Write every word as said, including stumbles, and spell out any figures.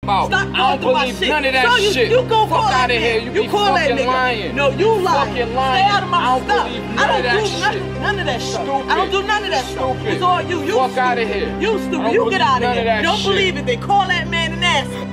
about. Stop I don't talking about believe shit. none of that so you, shit. You go Fuck call out that of here. man. You, You be call that fucking nigga. lying. No, you lying. Fucking lying. Stay out of my I don't stuff. believe I none don't of that do shit. none, none of that stuff. Stupid. I don't do none of that stuff. Stupid. It's all you. You Fuck stupid. out of here. You I stupid. don't You get believe out of none here. of that Don't shit. believe it. They call that man and ask him.